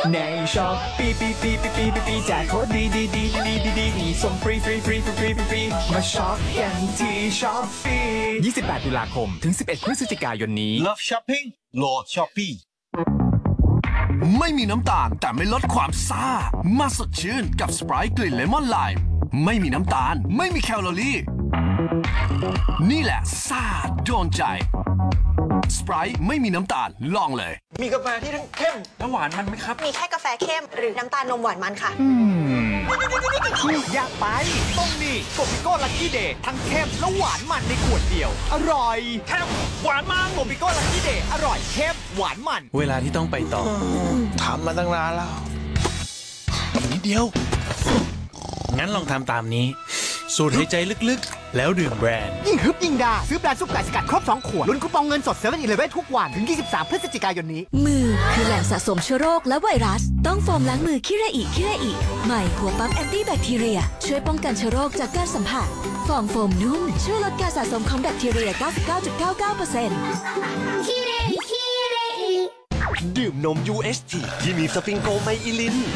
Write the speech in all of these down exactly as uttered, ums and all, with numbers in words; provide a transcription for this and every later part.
ในช็อปปี้ปีปีปีปีปีปีแจกโค้ดดีดีดีดีดีดีมีส่งฟรีฟรีฟรีฟรีฟรีมาช็อปกันที่ช็อปปี้ยี่สิบแปดตุลาคมถึงสิบเอ็ดพฤศจิกายนนี้ Love Shopping โหลด Shopee ไม่มีน้ำตาลแต่ไม่ลดความซ่ามาสดชื่นกับสไปร์กลิ่นเลมอนไลม์ไม่มีน้ำตาลไม่มีแคลอรี่นี่แหละซ่าโดนใจสไปร์ไม่มีน้ำตาลลองเลยมีกาแฟที่ทั้งเข้มและหวานมันไหมครับมีแค่กาแฟเข้มหรือน้ำตาลนมหวานมันค่ะอยากไปต้องนี่โกปิโก้ลัคกี้เดย์ทั้งเข้มและหวานมันในขวดเดียวอร่อยเข้มหวานมันโกปิโก้ลัคกี้เดย์อร่อยเข้มหวานมันเวลาที่ต้องไปต่อทำมาตั้งนานแล้วนิดเดียวงั้นลองทำตามนี้สูดหายใจลึกๆแล้วดื่มแบรนด์ยิ่งฮึบยิ่งได้ซื้อแบรนด์ซุปไก่สกัดครบสองขวดลุ้นคูปองเงินสดเซเว่นอีเลฟเว่นทุกวันถึงยี่สิบสามพฤศจิกายนนี้มือคือแหล่งสะสมเชื้อโรคและไวรัสต้องโฟมล้างมือคิระอิคิระอิใหม่หัวปั๊มแอนตี้แบคทีเรียช่วยป้องกันเชื้อโรคจากการสัมผัสฟองโฟมนุ่มช่วยลดการสะสมของแบคทีเรีย เก้าสิบเก้าจุดเก้าเก้าเปอร์เซ็นต์คิระอิคิระอิดื่มนม ยู เอช ที ที่มีสฟิงโกไมอิลิน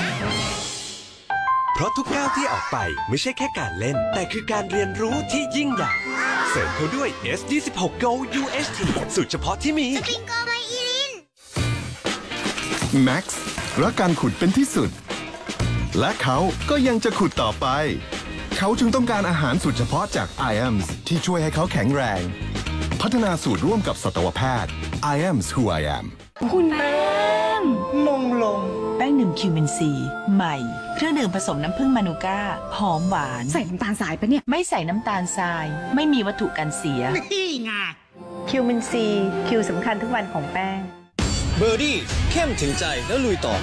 เพราะทุกก้าวที่ออกไปไม่ใช่แค่การเล่นแต่คือการเรียนรู้ที่ยิ่งใหญ่เสริมเขาด้วย เอส ยี่สิบหก Go ยู เอช ที สูตรเฉพาะที่มีสฟิงโกไมอิลิน Max รักการขุดเป็นที่สุดและเขาก็ยังจะขุดต่อไปเขาจึงต้องการอาหารสูตรเฉพาะจาก ไอ เอ็ม เอส ที่ช่วยให้เขาแข็งแรงพัฒนาสูตรร่วมกับสัตวแพทย์ ไอ เอ็ม เอส Who I Am คุณแป้งมงลงแป้งหนึ่งคิวมินซีใหม่เครื่องดื่มผสมน้ำผึ้งมานูก้าหอมหวานใส่น้ำตาลทรายปะเนี่ยไม่ใส่น้ำตาลทรายไม่มีวัตถุกันเสียนี่ไงคิวมินซีคิวสำคัญทุกวันของแป้งเบอร์ดี้เข้มถึงใจแล้วลุยต่อ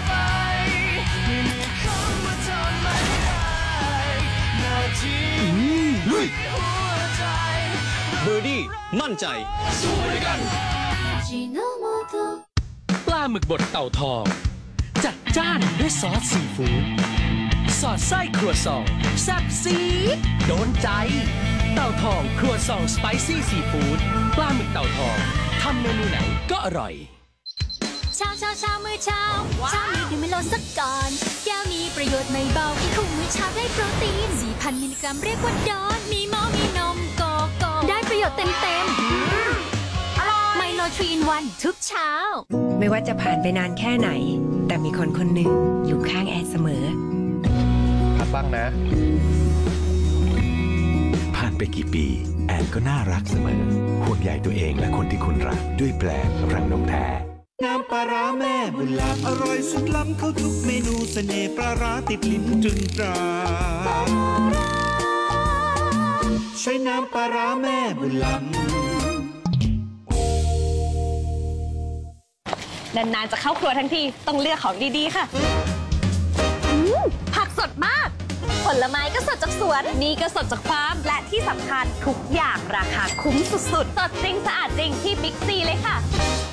ลุยเบอร์ดี้มั่นใจสู้ด้วยกันปลาหมึกบดเต่าทองจัดจ้านด้วยซอสซีฟู้ดสอดไส้ครัวซองแซ่บซีดโดนใจเต่าทองครัวซองสไปซี่ซีฟู้ดปลาหมึกเต่าทองทำเมนูไหนก็อร่อยเช้าเช้าเช้ามื้อเช้าเช้านี้ดื่มไม่ลดสักก่อนแก้วมีประโยชน์ไม่เบากินคู่มื้อเช้าได้โปรตีน สี่พัน มิลลิกรัมเรียกว่าดอนมีหม้อมีนมโกโก้ได้ประโยชน์เต็มเต็มไมโลทรีอินวันทุกเช้าไม่ว่าจะผ่านไปนานแค่ไหนแต่มีคนคนหนึ่งอยู่ข้างแอนเสมอพักบ้างนะผ่านไปกี่ปีแอนก็น่ารักเสมอห่วงใยตัวเองและคนที่คุณรักด้วยแปลงรังนมแท้น้ำปลาร้าแม่บุญล้ำอร่อยสุดล้ำเข้าทุกเมนูเสน่ห์ปลาร้าติดลิ้นตรึงตราใช้น้ำปลาร้าแม่บุญล้ำนานๆจะเข้าครัวทั้งทีต้องเลือกของดีๆค่ะผักสดมากผลไม้ก็สดจากสวนนี่ก็สดจากฟาร์มและที่สำคัญทุกอย่างราคาคุ้มสุดๆสดจริงสะอาดจริงที่บิ๊กซีเลยค่ะ